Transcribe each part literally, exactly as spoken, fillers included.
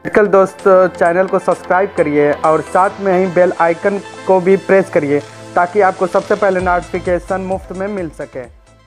Medical दोस्त channel को subscribe करिए और साथ में ही बेल आइकन को भी प्रेस करिए ताकि आपको सबसे पहले नोटिफिकेशन मुफ्त में मिल सके।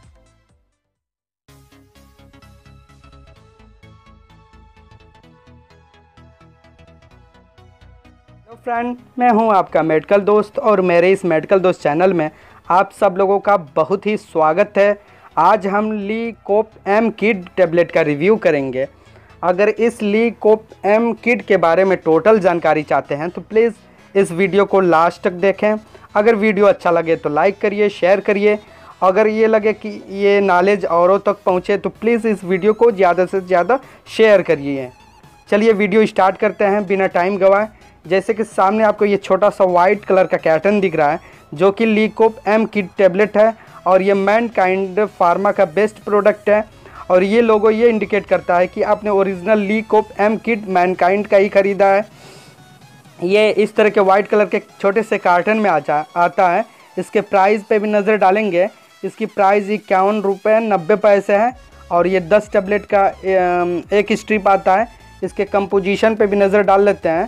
हेलो फ्रेंड, मैं हूं आपका मेडिकल दोस्त और मेरे इस मेडिकल दोस्त चैनल में आप सब लोगों का बहुत ही स्वागत है। आज हम Lecope M kid tablet का रिव्यू करेंगे। अगर इस ली कोप एम किड के बारे में टोटल जानकारी चाहते हैं तो प्लीज़ इस वीडियो को लास्ट तक देखें। अगर वीडियो अच्छा लगे तो लाइक करिए, शेयर करिए। अगर ये लगे कि ये नॉलेज औरों तक पहुँचे तो प्लीज़ इस वीडियो को ज़्यादा से ज़्यादा शेयर करिए। चलिए वीडियो स्टार्ट करते हैं बिना टाइम गवाए। जैसे कि सामने आपको ये छोटा सा वाइट कलर का कैटन दिख रहा है जो कि Lecope M kid tablet है और ये मैनकाइंड फार्मा का बेस्ट प्रोडक्ट है। और ये लोगो ये इंडिकेट करता है कि आपने original Lecope M kid Mankind का ही ख़रीदा है। ये इस तरह के वाइट कलर के छोटे से कार्टन में आ जा आता है। इसके प्राइस पे भी नज़र डालेंगे। इसकी प्राइस इक्यावन रुपये नब्बे पैसे है और ये दस टैबलेट का एक स्ट्रिप आता है। इसके कंपोजिशन पे भी नज़र डाल लेते हैं।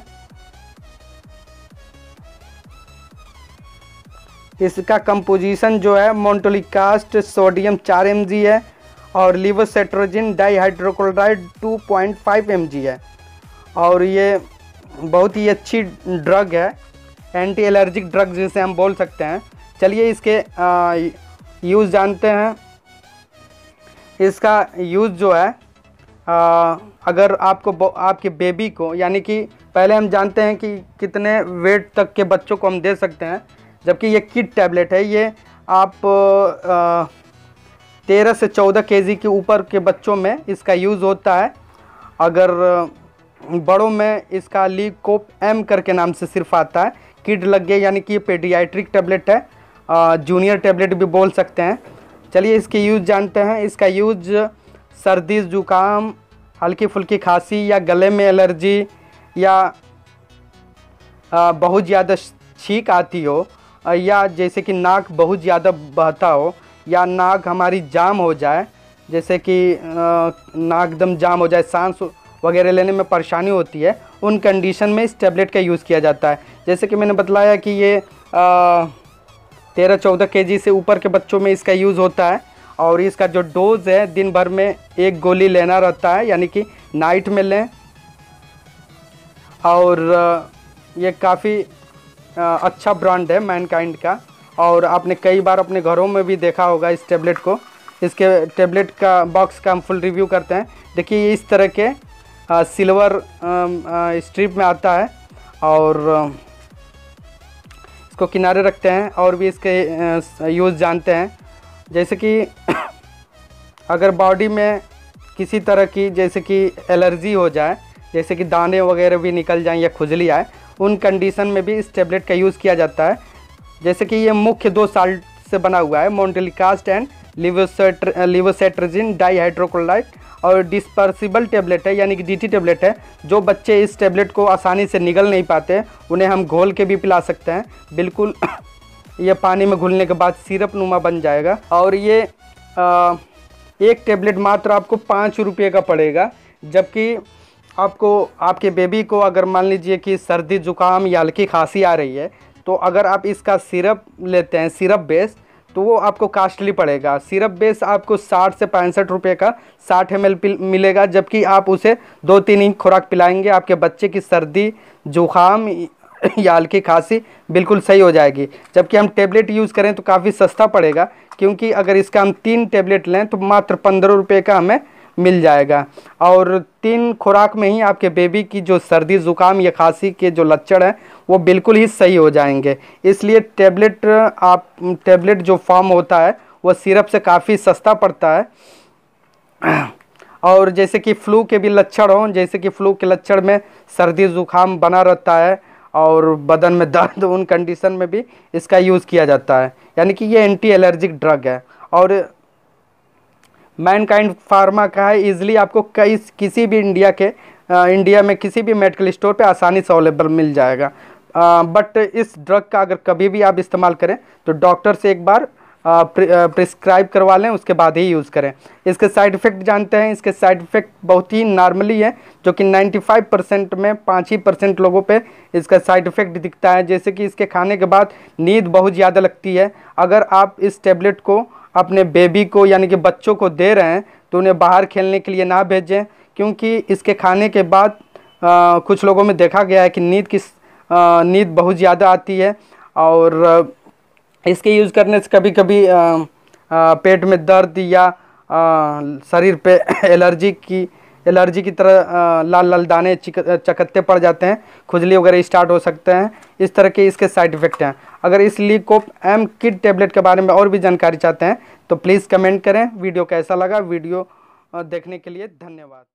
इसका कंपोजिशन जो है मोन्टोलिकास्ट सोडियम चार एम जी है और levocetirizine dihydrochloride two point five M G है। और ये बहुत ही अच्छी ड्रग है, एंटी एलर्जिक ड्रग जिसे हम बोल सकते हैं। चलिए इसके यूज़ जानते हैं। इसका यूज़ जो है आ, अगर आपको आपके बेबी को, यानी कि पहले हम जानते हैं कि कितने वेट तक के बच्चों को हम दे सकते हैं, जबकि ये किड टैबलेट है। ये आप आ, तेरह से चौदह केजी के ऊपर के बच्चों में इसका यूज़ होता है। अगर बड़ों में इसका ली कोप एम करके नाम से सिर्फ आता है। किड लग गया यानी कि ये पेडियाट्रिक टैबलेट है, जूनियर टैबलेट भी बोल सकते हैं। चलिए इसके यूज़ जानते हैं। इसका यूज़ सर्दी ज़ुकाम, हल्की फुल्की खांसी या गले में एलर्जी या आ, बहुत ज़्यादा छींक आती हो या जैसे कि नाक बहुत ज़्यादा बहता हो या नाक हमारी जाम हो जाए, जैसे कि नाक दम जाम हो जाए, सांस वगैरह लेने में परेशानी होती है, उन कंडीशन में इस टैबलेट का यूज़ किया जाता है। जैसे कि मैंने बताया कि ये तेरह चौदह केजी से ऊपर के बच्चों में इसका यूज़ होता है। और इसका जो डोज़ है दिन भर में एक गोली लेना रहता है, यानी कि नाइट में लें। और ये काफ़ी अच्छा ब्रांड है मैनकाइंड का और आपने कई बार अपने घरों में भी देखा होगा इस टैबलेट को। इसके टैबलेट का बॉक्स का हम फुल रिव्यू करते हैं। देखिए इस तरह के आ, सिल्वर आ, आ, स्ट्रिप में आता है और आ, इसको किनारे रखते हैं और भी इसके यूज़ जानते हैं। जैसे कि अगर बॉडी में किसी तरह की जैसे कि एलर्जी हो जाए, जैसे कि दाने वगैरह भी निकल जाएं या खुजली आए, उन कंडीशन में भी इस टैबलेट का यूज़ किया जाता है। जैसे कि ये मुख्य दो साल्ट से बना हुआ है, मोन्टेलिकास्ट एंड लीवोसेट्रोजिन डाईहाइड्रोक्लोराइड, और डिस्पर्सिबल टैबलेट है यानी कि डीटी टैबलेट है। जो बच्चे इस टैबलेट को आसानी से निगल नहीं पाते उन्हें हम घोल के भी पिला सकते हैं। बिल्कुल ये पानी में घुलने के बाद सिरप नुमा बन जाएगा। और ये आ, एक टैबलेट मात्र आपको पाँच रुपये का पड़ेगा। जबकि आपको आपके बेबी को अगर मान लीजिए कि सर्दी ज़ुकाम या हल्की खांसी आ रही है तो अगर आप इसका सिरप लेते हैं, सिरप बेस, तो वो आपको कास्टली पड़ेगा। सिरप बेस आपको साठ से पैंसठ रुपये का साठ एम एल मिलेगा, जबकि आप उसे दो तीन इंच खुराक पिलाएंगे, आपके बच्चे की सर्दी ज़ुकाम या हल्की खांसी बिल्कुल सही हो जाएगी। जबकि हम टैबलेट यूज़ करें तो काफ़ी सस्ता पड़ेगा, क्योंकि अगर इसका हम तीन टैबलेट लें तो मात्र पंद्रह रुपये का हमें मिल जाएगा। और तीन खुराक में ही आपके बेबी की जो सर्दी ज़ुकाम या खांसी के जो लक्षण हैं वो बिल्कुल ही सही हो जाएंगे। इसलिए टैबलेट आप टैबलेट जो फॉर्म होता है वो सिरप से काफ़ी सस्ता पड़ता है। और जैसे कि फ्लू के भी लक्षण हों, जैसे कि फ्लू के लक्षण में सर्दी ज़ुकाम बना रहता है और बदन में दर्द, उन कंडीशन में भी इसका यूज़ किया जाता है। यानी कि ये एंटी एलर्जिक ड्रग है और मैनकाइंड फार्मा का है। ईज़िली आपको कई किसी भी इंडिया के आ, इंडिया में किसी भी मेडिकल स्टोर पे आसानी से अवेलेबल मिल जाएगा। बट इस ड्रग का अगर कभी भी आप इस्तेमाल करें तो डॉक्टर से एक बार प्रिस्क्राइब करवा लें, उसके बाद ही यूज़ करें। इसके साइड इफ़ेक्ट जानते हैं। इसके साइड इफ़ेक्ट बहुत ही नॉर्मली है, जो कि पचानवे परसेंट में पाँच ही परसेंट लोगों पे इसका साइड इफ़ेक्ट दिखता है। जैसे कि इसके खाने के बाद नींद बहुत ज़्यादा लगती है। अगर आप इस टेबलेट को अपने बेबी को यानी कि बच्चों को दे रहे हैं तो उन्हें बाहर खेलने के लिए ना भेजें, क्योंकि इसके खाने के बाद आ, कुछ लोगों में देखा गया है कि नींद की नींद बहुत ज़्यादा आती है। और इसके यूज़ करने से कभी कभी आ, आ, पेट में दर्द या आ, शरीर पे एलर्जी की एलर्जी की तरह आ, लाल लाल दाने चकत्ते पड़ जाते हैं, खुजली वगैरह स्टार्ट हो सकते हैं। इस तरह के इसके साइड इफ़ेक्ट हैं। अगर इस लीकोप एम किड टेबलेट के बारे में और भी जानकारी चाहते हैं तो प्लीज़ कमेंट करें। वीडियो कैसा लगा, वीडियो देखने के लिए धन्यवाद।